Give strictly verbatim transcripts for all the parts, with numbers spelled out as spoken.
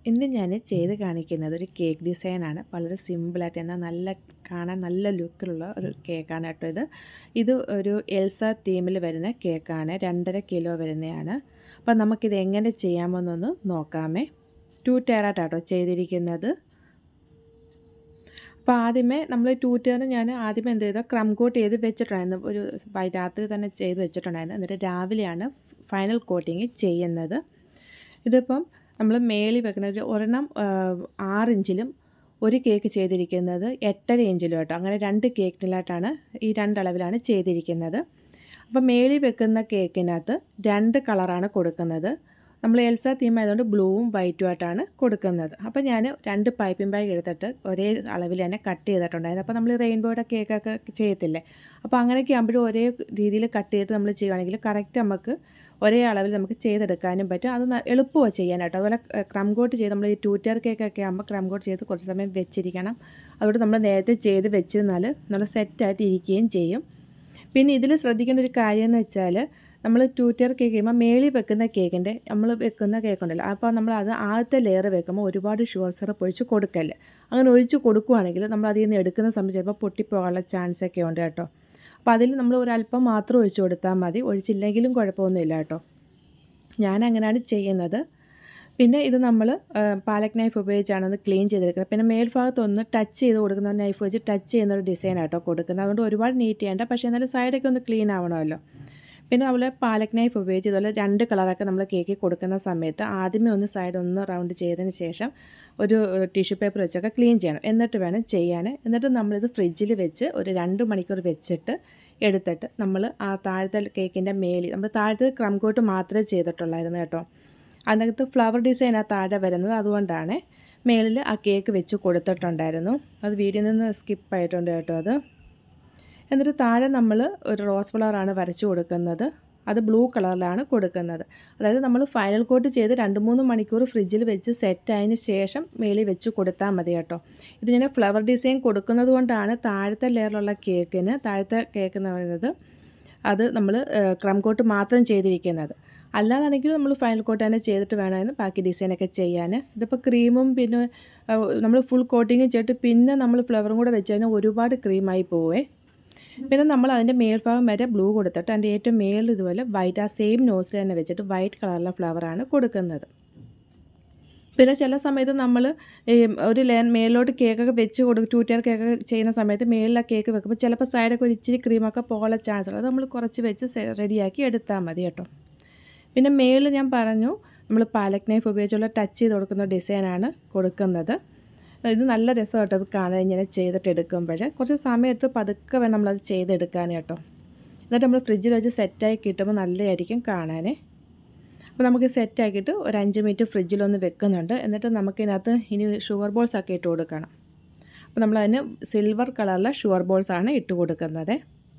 ഇന്ന് ഞാൻ ചെയ്ത് കാണിക്കുന്നത് ഒരു കേക്ക് ഡിസൈനാണ്. വളരെ സിമ്പിളായിട്ട് എന്നാൽ നല്ല കാണാൻ നല്ല ലുക്കിലുള്ള ഒരു കേക്കാണ് കേട്ടോ ഇത്. ഇത് ഒരു എൽസ തീമിൽ വരുന്ന കേക്കാണ്. രണ്ടര കിലോ വരുന്നതാണ്. അപ്പം നമുക്കിത് എങ്ങനെ ചെയ്യാമെന്നൊന്ന് നോക്കാമേ. ടു ടയറായിട്ടാട്ടോ ചെയ്തിരിക്കുന്നത്. അപ്പോൾ ആദ്യമേ നമ്മൾ ടു ടയർ ഞാൻ ആദ്യമേ എന്ത് ചെയ്തോ ക്രം കോട്ട് ചെയ്ത് വെച്ചിട്ടുണ്ടായിരുന്നു. ഒരു രാത്രി തന്നെ ചെയ്ത് വെച്ചിട്ടുണ്ടായിരുന്നു. എന്നിട്ട് രാവിലെയാണ് ഫൈനൽ കോട്ടിങ് ചെയ്യുന്നത്. ഇതിപ്പം നമ്മൾ മേളിൽ വെക്കുന്ന ഒരു ഒരെണ്ണം ആറ് ഇഞ്ചിലും ഒരു കേക്ക് ചെയ്തിരിക്കുന്നത് എട്ടര ഇഞ്ചിലും കേട്ടോ. അങ്ങനെ രണ്ട് കേക്കിലായിട്ടാണ് ഈ രണ്ടളവിലാണ് ചെയ്തിരിക്കുന്നത്. അപ്പോൾ മേളിൽ വെക്കുന്ന കേക്കിനകത്ത് രണ്ട് കളറാണ് കൊടുക്കുന്നത്. നമ്മൾ എൽസ തീം ആയതുകൊണ്ട് ബ്ലൂവും വൈറ്റും ആയിട്ടാണ് കൊടുക്കുന്നത്. അപ്പോൾ ഞാൻ രണ്ട് പൈപ്പിംഗ് ബാഗ് എടുത്തിട്ട് ഒരേ അളവിൽ തന്നെ കട്ട് ചെയ്തിട്ടുണ്ടായിരുന്നു. അപ്പോൾ നമ്മൾ റെയിൻബോയുടെ കേക്കൊക്കെ ചെയ്യത്തില്ലേ, അപ്പോൾ അങ്ങനെയൊക്കെ ആകുമ്പോഴും ഒരേ രീതിയിൽ കട്ട് ചെയ്തിട്ട് നമ്മൾ ചെയ്യുകയാണെങ്കിൽ കറക്റ്റ് നമുക്ക് ഒരേ അളവിൽ നമുക്ക് ചെയ്തെടുക്കാനും പറ്റും. അത് എളുപ്പമാണ് ചെയ്യാനായിട്ട്. അതുപോലെ ക്രം കോട്ട് ചെയ്ത് നമ്മൾ ഈ ടു ടയർ കേക്കൊക്കെ ആകുമ്പോൾ ക്രം കോട്ട് ചെയ്ത് കുറച്ച് സമയം വെച്ചിരിക്കണം. അതുകൊണ്ട് നമ്മൾ നേരത്തെ ചെയ്ത് വെച്ചിരുന്നാൽ നല്ല സെറ്റായിട്ട് ഇരിക്കുകയും ചെയ്യും. പിന്നെ ഇതിൽ ശ്രദ്ധിക്കേണ്ട ഒരു കാര്യം എന്ന് വെച്ചാൽ നമ്മൾ ടു ടയർ കേക്ക് ചെയ്യുമ്പോൾ മേളിൽ വെക്കുന്ന കേക്കിൻ്റെ നമ്മൾ വെക്കുന്ന കേക്കുണ്ടല്ലോ, അപ്പോൾ നമ്മൾ അത് ആദ്യത്തെ ലെയർ വെക്കുമ്പോൾ ഒരുപാട് ഷുഗർ സിറപ്പ് ഒഴിച്ച് കൊടുക്കല്ലേ. അങ്ങനെ ഒഴിച്ച് കൊടുക്കുകയാണെങ്കിൽ നമ്മൾ അതിൽ നിന്ന് എടുക്കുന്ന സമയത്ത് ചിലപ്പോൾ പൊട്ടിപ്പോകാനുള്ള ചാൻസൊക്കെ ഉണ്ട് കേട്ടോ. അപ്പോൾ അതിൽ നമ്മൾ ഒരല്പം മാത്രം ഒഴിച്ച് കൊടുത്താൽ മതി. ഒഴിച്ചില്ലെങ്കിലും കുഴപ്പമൊന്നുമില്ല കേട്ടോ. ഞാൻ അങ്ങനെയാണ് ചെയ്യുന്നത്. പിന്നെ ഇത് നമ്മൾ പാലക് നൈഫ് ഉപയോഗിച്ചാണ് ഒന്ന് ക്ലീൻ ചെയ്തെടുക്കുന്നത്. പിന്നെ മേൽഭാഗത്തൊന്ന് ടച്ച് ചെയ്ത് കൊടുക്കുന്ന നൈഫ് വെച്ച് ടച്ച് ചെയ്യുന്ന ഒരു ഡിസൈനായിട്ടോ കൊടുക്കുന്നത്. അതുകൊണ്ട് ഒരുപാട് നീറ്റ് ചെയ്യേണ്ട, പക്ഷേ എന്നാലും സൈഡൊക്കെ ഒന്ന് ക്ലീൻ ആവണമല്ലോ. പിന്നെ അതുപോലെ പാലക് നൈഫ് ഉപയോഗിച്ച് ഇതുപോലെ രണ്ട് കളറൊക്കെ നമ്മൾ കേക്ക് കൊടുക്കുന്ന സമയത്ത് ആദ്യമേ ഒന്ന് സൈഡ് ഒന്ന് റൗണ്ട് ചെയ്തതിന് ശേഷം ഒരു ടിഷ്യൂ പേപ്പർ വെച്ചൊക്കെ ക്ലീൻ ചെയ്യണം. എന്നിട്ട് വേണം ചെയ്യാൻ. എന്നിട്ട് നമ്മളിത് ഫ്രിഡ്ജിൽ വെച്ച് ഒരു രണ്ട് മണിക്കൂർ വെച്ചിട്ട് എടുത്തിട്ട് നമ്മൾ ആ താഴത്തെ കേക്കിൻ്റെ മേലിൽ നമ്മൾ താഴത്തെ ക്രം കോട്ട് മാത്രമേ ചെയ്തിട്ടുള്ളായിരുന്നു കേട്ടോ. അതിനകത്ത് ഫ്ലവർ ഡിസൈൻ ആ താഴെ വരുന്നത്, അതുകൊണ്ടാണ് മേളിൽ ആ കേക്ക് വെച്ച് കൊടുത്തിട്ടുണ്ടായിരുന്നു. അത് വീഡിയോയിൽ നിന്ന് സ്കിപ്പായിട്ടുണ്ട് കേട്ടോ അത്. എന്നിട്ട് താഴെ നമ്മൾ ഒരു റോസ് ഫ്ലവറാണ് വരച്ച് കൊടുക്കുന്നത്. അത് ബ്ലൂ കളറിലാണ് കൊടുക്കുന്നത്. അതായത് നമ്മൾ ഫൈനൽ കോട്ട് ചെയ്ത് രണ്ട് മൂന്ന് മണിക്കൂർ ഫ്രിഡ്ജിൽ വെച്ച് സെറ്റായതിന് ശേഷം മേളിൽ വെച്ച് കൊടുത്താൽ മതി കേട്ടോ. ഇതിങ്ങനെ ഫ്ലവർ ഡിസൈൻ കൊടുക്കുന്നത് കൊണ്ടാണ് താഴത്തെ ലെയറിലുള്ള കേക്കിന് താഴത്തെ കേക്ക് എന്ന് പറയുന്നത് അത് നമ്മൾ ക്രം കോട്ട് മാത്രം ചെയ്തിരിക്കുന്നത്. അല്ലാതാണെങ്കിൽ നമ്മൾ ഫൈനൽ കോട്ട് തന്നെ ചെയ്തിട്ട് വേണമായിരുന്നു ബാക്കി ഡിസൈനൊക്കെ ചെയ്യാൻ. ഇതിപ്പോൾ ക്രീമും പിന്നെ നമ്മൾ ഫുൾ കോട്ടിങ്ങും ചെയ്തിട്ട് പിന്നെ നമ്മൾ ഫ്ലവറും കൂടെ വെച്ച് കഴിഞ്ഞാൽ ഒരുപാട് ക്രീമായി പോവേ. പിന്നെ നമ്മൾ അതിൻ്റെ മേൽഭാഗം വരെ ബ്ലൂ കൊടുത്തിട്ട് അതിൻ്റെ ഏറ്റവും മേളിൽ ഇതുപോലെ വൈറ്റ് ആ സെയിം നോസിൽ തന്നെ വെച്ചിട്ട് വൈറ്റ് കളറിലുള്ള ഫ്ലവറാണ് കൊടുക്കുന്നത്. പിന്നെ ചില സമയത്ത് നമ്മൾ ഒരു ലെയർ മേളിലോട്ട് കേക്കൊക്കെ വെച്ച് കൊടുക്കും. ടു ടയർ കേക്കൊക്കെ ചെയ്യുന്ന സമയത്ത് മേളിൽ ആ കേക്ക് വെക്കുമ്പോൾ ചിലപ്പോൾ സൈഡൊക്കെ ഒരു ഇച്ചിരി ക്രീമൊക്കെ പോകാനുള്ള ചാൻസ് ഉണ്ട്. അത് നമ്മൾ കുറച്ച് വെച്ച് റെഡിയാക്കി എടുത്താൽ മതി കേട്ടോ. പിന്നെ മേളിൽ ഞാൻ പറഞ്ഞു നമ്മൾ പാലക് നൈഫ് ഉപയോഗിച്ചുള്ള ടച്ച് ചെയ്ത് കൊടുക്കുന്ന ഡിസൈനാണ് കൊടുക്കുന്നത്. ഇത് നല്ല രസമായിട്ട് അത് കാണാൻ ഇങ്ങനെ ചെയ്തിട്ട് എടുക്കുമ്പോൾ കുറച്ച് സമയം എടുത്ത് പതുക്കെ വേണം നമ്മളത് ചെയ്തെടുക്കാൻ കേട്ടോ. എന്നിട്ട് നമ്മൾ ഫ്രിഡ്ജിൽ വെച്ച് സെറ്റായി കിട്ടുമ്പോൾ നല്ലതായിരിക്കും കാണാൻ. അപ്പോൾ നമുക്ക് സെറ്റാക്കിയിട്ട് ഒരു അഞ്ച് മിനിറ്റ് ഫ്രിഡ്ജിലൊന്ന് വെക്കുന്നുണ്ട്. എന്നിട്ട് നമുക്കിതിനകത്ത് ഇനി ഷുഗർ ബോൾസ് ഒക്കെ ഇട്ട് കൊടുക്കണം. അപ്പോൾ നമ്മളതിന് സിൽവർ കളറിലെ ഷുഗർ ബോൾസാണ് ഇട്ട് കൊടുക്കുന്നത്.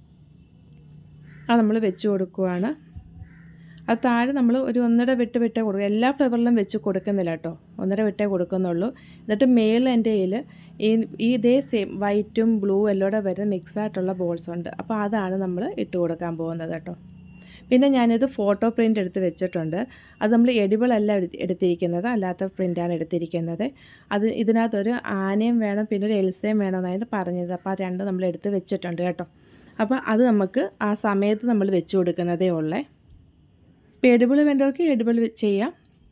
അത് നമ്മൾ വെച്ച് കൊടുക്കുവാണ്. അത് താഴെ നമ്മൾ ഒരു ഒന്നര വിട്ട് വിട്ടേ കൊടുക്കുക. എല്ലാ ഫ്ലേവറിലും വെച്ച് കൊടുക്കുന്നില്ല കേട്ടോ, ഒന്നര വിട്ടേ കൊടുക്കുന്നുള്ളൂ. എന്നിട്ട് മേളിൽ എൻ്റെ കയ്യിൽ ഈ ഈ ഇതേ സെയിം വൈറ്റും ബ്ലൂ എല്ലോടെ വരുന്ന മിക്സായിട്ടുള്ള ബോൾസ് ഉണ്ട്. അപ്പോൾ അതാണ് നമ്മൾ ഇട്ട് കൊടുക്കാൻ പോകുന്നത് കേട്ടോ. പിന്നെ ഞാനിത് ഫോട്ടോ പ്രിൻ്റ് എടുത്ത് വെച്ചിട്ടുണ്ട്. അത് നമ്മൾ എഡിബിൾ അല്ല എടുത്തിരിക്കുന്നത്, അല്ലാത്ത പ്രിൻ്റാണ് എടുത്തിരിക്കുന്നത്. അത് ഇതിനകത്തൊരു ആനയും വേണം പിന്നെ ഒരു എൽസയും വേണമെന്നായിരുന്നു പറഞ്ഞത്. അപ്പോൾ ആ രണ്ട് നമ്മൾ എടുത്ത് വെച്ചിട്ടുണ്ട് കേട്ടോ. അപ്പോൾ അത് നമുക്ക് ആ സമയത്ത് നമ്മൾ വെച്ച് കൊടുക്കുന്നതേ ഉള്ളേ. ഇപ്പോൾ എഡിബിൾ വേണ്ടവർക്ക് എഡിബിൾ ചെയ്യാം.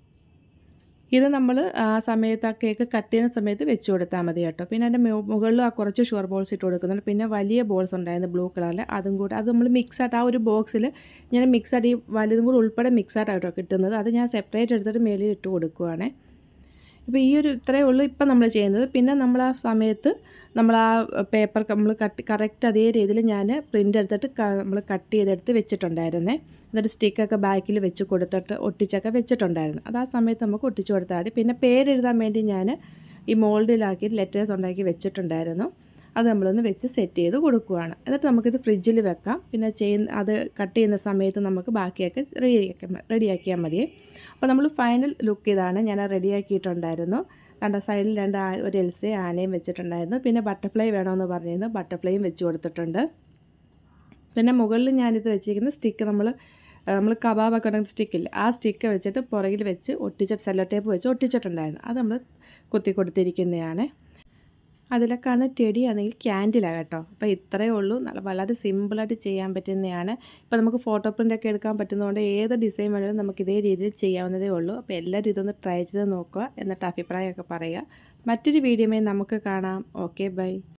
ഇത് നമ്മൾ ആ സമയത്ത് ആ കേക്ക് കട്ട് ചെയ്യുന്ന സമയത്ത് വെച്ച് കൊടുത്താൽ മതി കേട്ടോ. പിന്നെ അതിൻ്റെ മുകളിൽ ആ കുറച്ച് ഷുഗർ ബോൾസ് ഇട്ട് കൊടുക്കുന്നുണ്ട്. പിന്നെ വലിയ ബോൾസ് ഉണ്ടായിരുന്നു ബ്ലൂ കളറിൽ, അതും കൂടെ അത് നമ്മൾ മിക്സായിട്ട് ആ ഒരു ബോക്സിൽ ഞാൻ മിക്സായിട്ട് ഈ വലുതും കൂടെ ഉൾപ്പെടെ മിക്സായിട്ടോ കിട്ടുന്നത്. അത് ഞാൻ സെപ്പറേറ്റ് എടുത്തിട്ട് മേളിൽ ഇട്ട് കൊടുക്കുവാണേ. ഇപ്പോൾ ഈ ഒരു ഇത്രയേ ഉള്ളൂ ഇപ്പം നമ്മൾ ചെയ്യുന്നത്. പിന്നെ നമ്മൾ ആ സമയത്ത് നമ്മൾ ആ പേപ്പർ നമ്മൾ കട്ട് കറക്റ്റ് അതേ രീതിയിൽ ഞാൻ പ്രിൻ്റ് എടുത്തിട്ട് നമ്മൾ കട്ട് ചെയ്തെടുത്ത് വെച്ചിട്ടുണ്ടായിരുന്നേ. എന്നിട്ട് സ്റ്റിക്കൊക്കെ ബാക്കിൽ വെച്ച് കൊടുത്തിട്ട് ഒട്ടിച്ചൊക്കെ വെച്ചിട്ടുണ്ടായിരുന്നു. അത് ആ സമയത്ത് നമുക്ക് ഒട്ടിച്ച് കൊടുത്താൽ മതി. പിന്നെ പേരെഴുതാൻ വേണ്ടി ഞാൻ ഈ മോൾഡിലാക്കി ലെറ്റേഴ്സ് ഉണ്ടാക്കി വെച്ചിട്ടുണ്ടായിരുന്നു. അത് നമ്മളൊന്ന് വെച്ച് സെറ്റ് ചെയ്ത് കൊടുക്കുകയാണ്. എന്നിട്ട് നമുക്കിത് ഫ്രിഡ്ജിൽ വെക്കാം. പിന്നെ ചെയ്യുന്ന അത് കട്ട് ചെയ്യുന്ന സമയത്ത് നമുക്ക് ബാക്കിയൊക്കെ റെഡിയാക്കി റെഡിയാക്കിയാൽ മതി. അപ്പോൾ നമ്മൾ ഫൈനൽ ലുക്ക് ഇതാണ്. ഞാൻ റെഡിയാക്കിയിട്ടുണ്ടായിരുന്നു. കണ്ട സൈഡിൽ രണ്ട് ഒരു എൽസയും ആനയും വെച്ചിട്ടുണ്ടായിരുന്നു. പിന്നെ ബട്ടർഫ്ലൈ വേണമെന്ന് പറഞ്ഞിരുന്നു, ബട്ടർഫ്ലൈയും വെച്ച് കൊടുത്തിട്ടുണ്ട്. പിന്നെ മുകളിൽ ഞാനിത് വെച്ചിരിക്കുന്ന സ്റ്റിക്ക് നമ്മൾ നമ്മൾ കബാബൊക്കെ ഉണ്ടെങ്കിൽ സ്റ്റിക്കില്ല, ആ സ്റ്റിക്ക് വെച്ചിട്ട് പുറകിൽ വെച്ച് ഒട്ടിച്ചിട്ട് സെല്ലോ ടേപ്പ് വെച്ച് ഒട്ടിച്ചിട്ടുണ്ടായിരുന്നു. അത് നമ്മൾ കുത്തി കൊടുത്തിരിക്കുന്നതാണ്. അതിലൊക്കെയാണ് ടെഡി ആണെങ്കിൽ ക്യാൻഡിലാണ് കേട്ടോ. അപ്പോൾ ഇത്രയേ ഉള്ളൂ. നല്ല വളരെ സിമ്പിളായിട്ട് ചെയ്യാൻ പറ്റുന്നതാണ്. ഇപ്പോൾ നമുക്ക് ഫോട്ടോ പ്രിൻ്റൊക്കെ എടുക്കാൻ പറ്റുന്നതുകൊണ്ട് ഏത് ഡിസൈൻ വേണമെങ്കിലും നമുക്ക് ഇതേ രീതിയിൽ ചെയ്യാവുന്നതേ ഉള്ളൂ. അപ്പോൾ എല്ലാവരും ഇതൊന്ന് ട്രൈ ചെയ്ത് നോക്കുക, എന്നിട്ട് അഭിപ്രായമൊക്കെ പറയുക. മറ്റൊരു വീഡിയോയുമായി നമുക്ക് കാണാം. Okay, by.